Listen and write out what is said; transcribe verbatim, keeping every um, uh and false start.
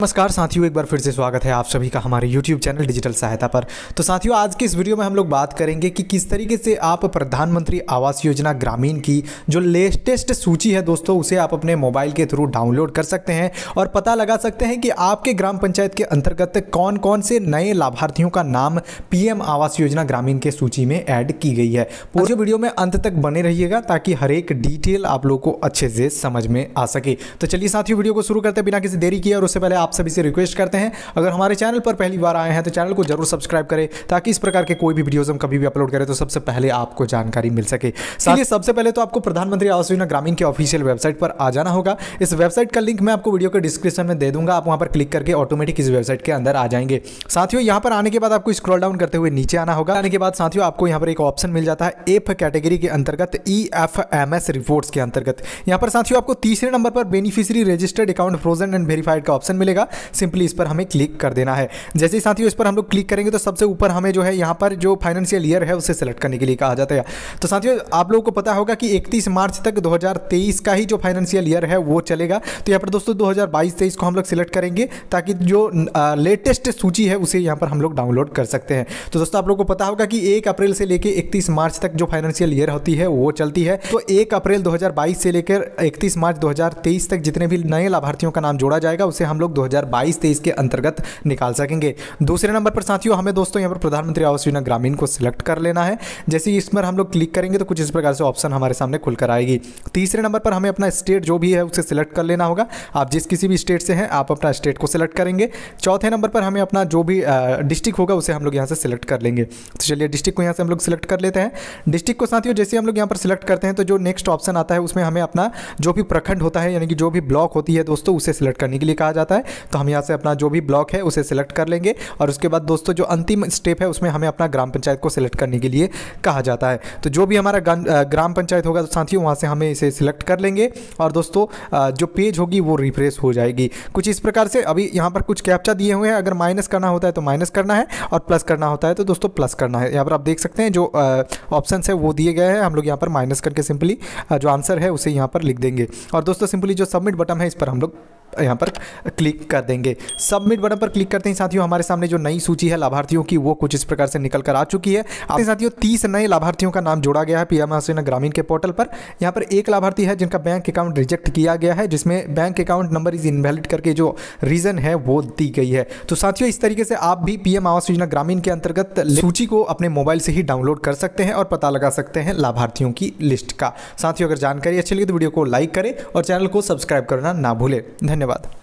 नमस्कार साथियों, एक बार फिर से स्वागत है आप सभी का हमारे YouTube चैनल डिजिटल सहायता पर। तो साथियों, आज की इस वीडियो में हम लोग बात करेंगे कि किस तरीके से आप प्रधानमंत्री आवास योजना ग्रामीण की जो लेटेस्ट सूची है दोस्तों, उसे आप अपने मोबाइल के थ्रू डाउनलोड कर सकते हैं और पता लगा सकते हैं कि आपके ग्राम पंचायत के अंतर्गत कौन कौन से नए लाभार्थियों का नाम पीएम आवास योजना ग्रामीण के सूची में ऐड की गई है। पूरे वीडियो में अंत तक बने रहिएगा ताकि हर एक डिटेल आप लोग को अच्छे से समझ में आ सके। तो चलिए साथियों, वीडियो को शुरू करते हैं बिना किसी देरी किए। और उससे पहले आप सभी से रिक्वेस्ट करते हैं, अगर हमारे चैनल पर पहली बार आए हैं तो चैनल को जरूर सब्सक्राइब करें ताकि इस प्रकार के कोई भी वीडियोस हम कभी भी अपलोड करें तो सबसे पहले आपको जानकारी मिल सके। चलिए, सबसे पहले तो आपको प्रधानमंत्री आवास योजना ग्रामीण के ऑफिशियल वेबसाइट पर आ जाना होगा। इस वेबसाइट का लिंक मैं आपको वीडियो के डिस्क्रिप्शन में दे दूंगा, आप वहां पर क्लिक करके ऑटोमेटिक इस वेबसाइट के अंदर आ जाएंगे। साथियों, यहां पर आने के बाद आपको स्क्रॉल डाउन करते हुए नीचे आना होगा। आने के बाद साथियों, आपको यहां पर एक ऑप्शन मिल जाता है एफ कैटेगरी के अंतर्गत E F M S reports के अंतर्गत। यहां पर साथियों आपको तीसरे नंबर पर beneficiary registered account frozen and verified का ऑप्शन मिलेगा। सिंपली इस पर हमें क्लिक कर देना है। जैसे ही साथियों इस पर हम लोग क्लिक करेंगे तो सबसे ऊपर हमें जो है यहाँ पर जो फाइनेंशियल ईयर है उसे सेलेक्ट करने के लिए कहा जाता है। तो साथियों, आप लोगों को पता होगा कि इकतीस मार्च तक दो हज़ार तेईस का ही जो फाइनेंशियल ईयर है वो चलेगा। तो यहाँ पर दोस्तों दो हज़ार बाईस तेईस को हम लोग सिलेक्ट करेंगे ताकि जो लेटेस्ट सूची है उसे यहाँ पर हम लोग डाउनलोड कर सकते हैं। तो दोस्तों, आप लोगों को पता होगा कि एक अप्रैल से लेकर इकतीस मार्च तक जो फाइनेंशियल ईयर होती है वो चलती है। तो एक अप्रैल दो हज़ार बाईस से लेकर इकतीस मार्च दो हज़ार तेईस तक जितने भी नए लाभार्थियों का नाम जोड़ा जाएगा उसे हम लोग दो हज़ार बाईस तेईस के अंतर्गत निकाल सकेंगे। दूसरे नंबर पर साथियों हमें दोस्तों यहाँ पर प्रधानमंत्री आवास योजना ग्रामीण को सिलेक्ट कर लेना है। जैसे ही इस पर हम लोग क्लिक करेंगे तो कुछ इस प्रकार से ऑप्शन हमारे सामने खुलकर आएगी। तीसरे नंबर पर हमें अपना स्टेट जो भी है उसे सिलेक्ट कर लेना होगा। आप जिस किसी भी स्टेट से हैं आप अपना स्टेट को सिलेक्ट करेंगे। चौथे नंबर पर हमें अपना जो भी डिस्ट्रिक्ट होगा उसे हम लोग यहाँ से सिलेक्ट कर लेंगे। तो चलिए, डिस्ट्रिक्ट को यहाँ से हम लोग सिलेक्ट कर लेते हैं। डिस्ट्रिक्ट को साथियों जैसे हम लोग यहाँ पर सिलेक्ट करते हैं तो जो नेक्स्ट ऑप्शन आता है उसमें हमें अपना जो भी प्रखंड होता है यानी कि जो भी ब्लॉक होती है दोस्तों उसे सिलेक्ट करने के लिए कहा जाता है। तो हम यहाँ से अपना जो भी ब्लॉक है उसे सिलेक्ट कर लेंगे और उसके बाद दोस्तों जो अंतिम स्टेप है उसमें हमें अपना ग्राम पंचायत को सिलेक्ट करने के लिए कहा जाता है। तो जो भी हमारा ग्राम पंचायत होगा तो साथियों वहाँ से हमें इसे सिलेक्ट कर लेंगे और दोस्तों जो पेज होगी वो रिफ्रेश हो जाएगी कुछ इस प्रकार से। अभी यहाँ पर कुछ कैप्चा दिए हुए हैं, अगर माइनस करना होता है तो माइनस करना है और प्लस करना होता है तो दोस्तों प्लस करना है। यहाँ पर आप देख सकते हैं जो ऑप्शन है वो दिए गए हैं, हम लोग यहाँ पर माइनस करके सिंपली जो आंसर है उसे यहाँ पर लिख देंगे और दोस्तों सिंपली जो सबमिट बटन है इस पर हम लोग यहाँ पर क्लिक कर देंगे। सबमिट बटन पर क्लिक करते ही साथियों हमारे सामने जो नई सूची है लाभार्थियों की वो कुछ इस प्रकार से निकल कर आ चुकी है। आपके साथियों तीस नए लाभार्थियों का नाम जोड़ा गया है पीएम आवास योजना ग्रामीण के पोर्टल पर। यहाँ पर एक लाभार्थी है जिनका बैंक अकाउंट रिजेक्ट किया गया है, जिसमें bank account number is invalid करके जो रीजन है वो दी गई है। तो साथियों इस तरीके से आप भी पीएम आवास योजना ग्रामीण के अंतर्गत सूची को अपने मोबाइल से ही डाउनलोड कर सकते हैं और पता लगा सकते हैं लाभार्थियों की लिस्ट का। साथियों, अगर जानकारी अच्छी लगी तो वीडियो को लाइक करें और चैनल को सब्सक्राइब करना ना भूलें। धन्यवाद।